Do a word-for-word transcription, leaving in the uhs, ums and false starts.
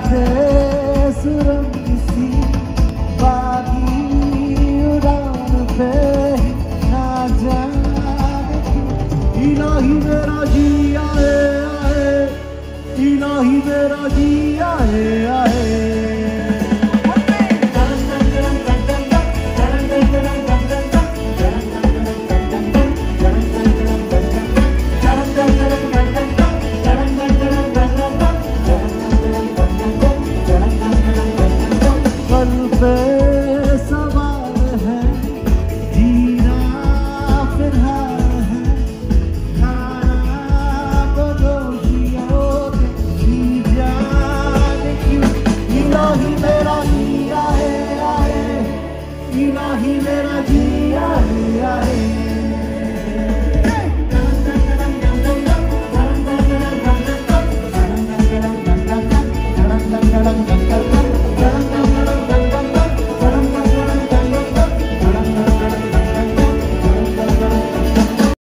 थे सुरंग सी बागी उड़ान पे ना जाने क्यों इलाही मेरा जी आए आए इलाही मेरा जी आए आए इलाही मेरा जी आए आए